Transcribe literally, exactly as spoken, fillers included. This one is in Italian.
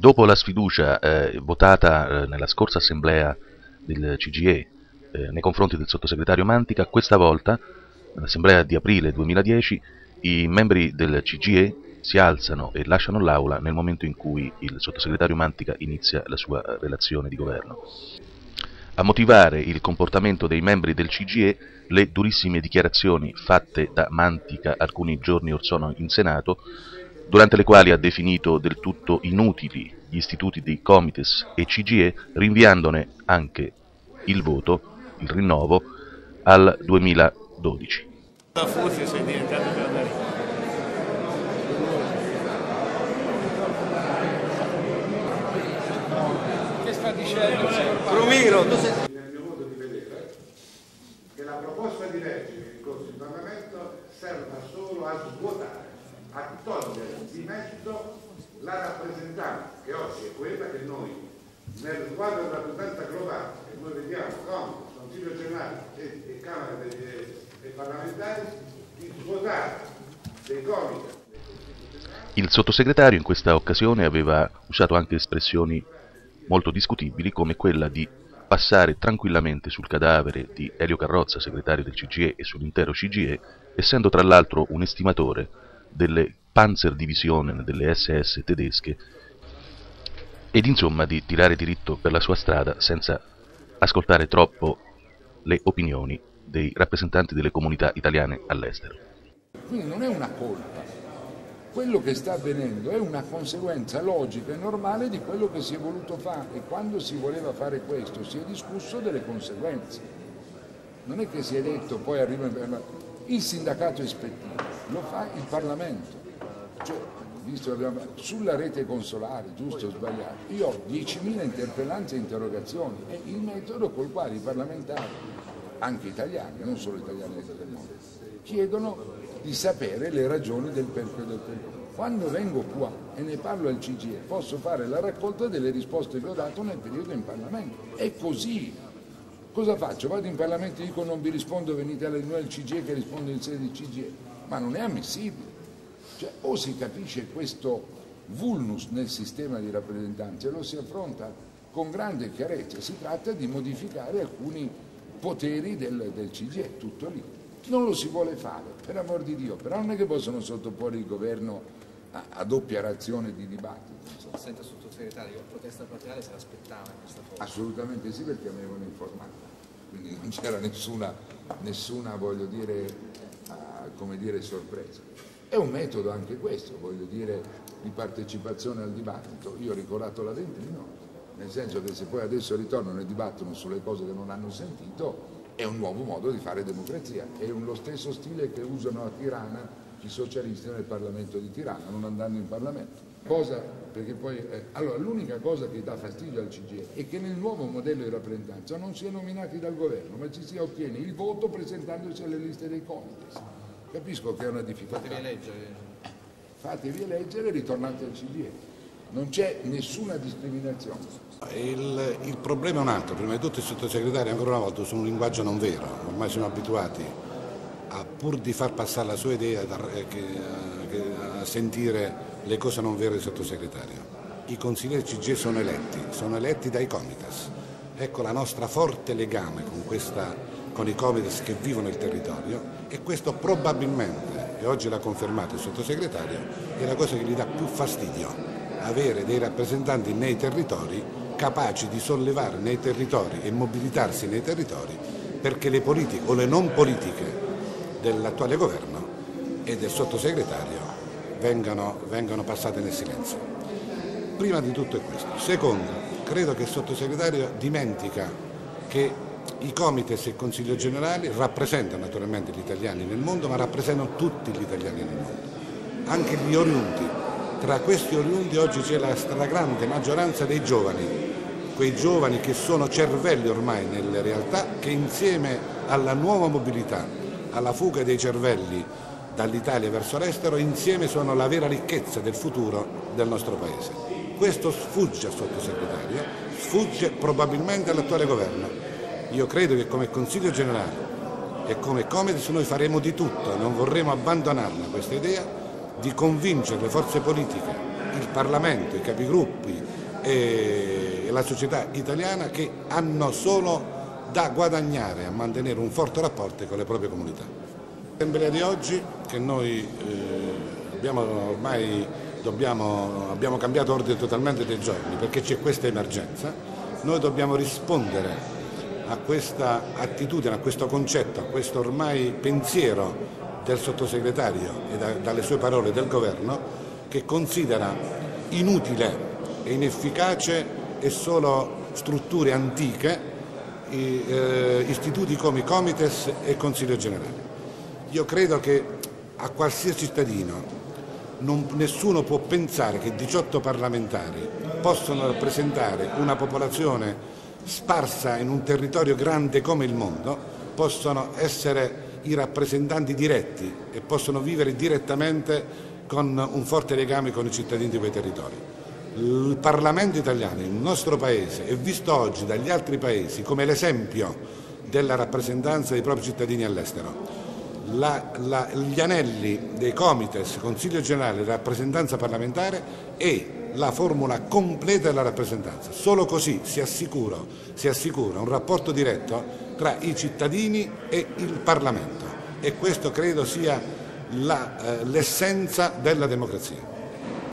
Dopo la sfiducia eh, votata eh, nella scorsa assemblea del C G I E eh, nei confronti del sottosegretario Mantica, questa volta, nell'assemblea di aprile duemiladieci, i membri del C G I E si alzano e lasciano l'aula nel momento in cui il sottosegretario Mantica inizia la sua relazione di governo. A motivare il comportamento dei membri del C G I E le durissime dichiarazioni fatte da Mantica alcuni giorni or sono in Senato, durante le quali ha definito del tutto inutili gli istituti di Comites e C G I E, rinviandone anche il voto, il rinnovo, al duemiladodici. Forse sei diventato giornalista. Che sta dicendo? Rumiro, tu sei... Nel mio modo di vedere che la proposta di legge che è in corso in Parlamento serva solo a svuotare, a togliere di mezzo la rappresentanza, che oggi è quella che noi nel quadro della rappresentanza globale, che noi vediamo come Consiglio generale e, e Camera dei, dei parlamentari, di svuotare dei comitati. Il sottosegretario in questa occasione aveva usato anche espressioni molto discutibili, come quella di passare tranquillamente sul cadavere di Elio Carrozza, segretario del C G I E, e sull'intero C G I E, essendo tra l'altro un estimatore delle Panzerdivisionen, delle S S tedesche, ed insomma di tirare diritto per la sua strada senza ascoltare troppo le opinioni dei rappresentanti delle comunità italiane all'estero. Quindi non è una colpa. Quello che sta avvenendo è una conseguenza logica e normale di quello che si è voluto fare, e quando si voleva fare questo si è discusso delle conseguenze. Non è che si è detto poi arriva il sindacato ispettivo, lo fa il Parlamento. Cioè, visto che abbiamo, sulla rete consolare, giusto o sbagliato, io ho diecimila interpellanze e interrogazioni, è il metodo col quale i parlamentari, anche italiani, non solo italiani del mondo, chiedono di sapere le ragioni del perché del perché. Quando vengo qua e ne parlo al C G I E posso fare la raccolta delle risposte che ho dato nel periodo in Parlamento. È così. Cosa faccio? Vado in Parlamento e dico non vi rispondo, venite alle riunioni del C G I E che rispondo in sede di C G I E. Ma non è ammissibile. Cioè, o si capisce questo vulnus nel sistema di rappresentanza e lo si affronta con grande chiarezza. Si tratta di modificare alcuni poteri del, del C G I E, tutto lì. Non lo si vuole fare, per amor di Dio, però non è che possono sottoporre il governo a, a doppia razione di dibattito. Senta, sottosegretario, protesta plateale se l'aspettava questa cosa? Assolutamente sì, perché mi avevano informato, quindi non c'era nessuna, nessuna, voglio dire, uh, come dire, sorpresa. È un metodo anche questo, voglio dire, di partecipazione al dibattito. Io ho ricordato la Ventrino, nel senso che se poi adesso ritornano e dibattono sulle cose che non hanno sentito, è un nuovo modo di fare democrazia, è lo stesso stile che usano a Tirana i socialisti nel Parlamento di Tirana, non andando in Parlamento. Cosa, perché poi, eh, allora, l'unica cosa che dà fastidio al C G I E è che nel nuovo modello di rappresentanza non si è nominati dal governo, ma ci si ottiene il voto presentandosi alle liste dei comites. Capisco che è una difficoltà. Fatevi eleggere. Fatevi eleggere e ritornate al C G I E. Non c'è nessuna discriminazione. Il, il problema è un altro, prima di tutto il sottosegretario ancora una volta usa un linguaggio non vero, ormai siamo abituati a, pur di far passare la sua idea, da, che, che, a sentire le cose non vere del sottosegretario. I consiglieri C G I E sono eletti, sono eletti dai Comites. Ecco la nostra forte legame con, questa, con i Comites che vivono il territorio, e questo probabilmente, e oggi l'ha confermato il sottosegretario, è la cosa che gli dà più fastidio, avere dei rappresentanti nei territori capaci di sollevare nei territori e mobilitarsi nei territori perché le politiche o le non politiche dell'attuale governo e del sottosegretario vengano, vengano passate nel silenzio. Prima di tutto è questo. Secondo, credo che il sottosegretario dimentica che i Comites e il Consiglio Generale rappresentano naturalmente gli italiani nel mondo, ma rappresentano tutti gli italiani nel mondo, anche gli oriundi. Tra questi oriundi oggi c'è la stragrande maggioranza dei giovani, quei giovani che sono cervelli ormai nelle realtà, che insieme alla nuova mobilità, alla fuga dei cervelli dall'Italia verso l'estero, insieme sono la vera ricchezza del futuro del nostro Paese. Questo sfugge al sottosegretario, sfugge probabilmente all'attuale governo. Io credo che come Consiglio Generale e come Comites noi faremo di tutto, non vorremmo abbandonarla questa idea, di convincere le forze politiche il Parlamento, i capigruppi e la società italiana, che hanno solo da guadagnare a mantenere un forte rapporto con le proprie comunità. L'assemblea di oggi, che noi eh, abbiamo ormai dobbiamo, abbiamo cambiato ordine totalmente dei giorni perché c'è questa emergenza, noi dobbiamo rispondere a questa attitudine, a questo concetto, a questo ormai pensiero del sottosegretario e da, dalle sue parole del governo, che considera inutile e inefficace e solo strutture antiche, i, eh, istituti come i Comites e Consiglio Generale. Io credo che a qualsiasi cittadino non, nessuno può pensare che diciotto parlamentari possono rappresentare una popolazione sparsa in un territorio grande come il mondo, possono essere i rappresentanti diretti e possono vivere direttamente con un forte legame con i cittadini di quei territori. Il Parlamento italiano, il nostro Paese, è visto oggi dagli altri Paesi come l'esempio della rappresentanza dei propri cittadini all'estero. La, la, gli anelli dei Comites, Consiglio Generale e rappresentanza parlamentare è la formula completa della rappresentanza. Solo così si assicura, si assicura un rapporto diretto tra i cittadini e il Parlamento, e questo credo sia l'essenza della democrazia.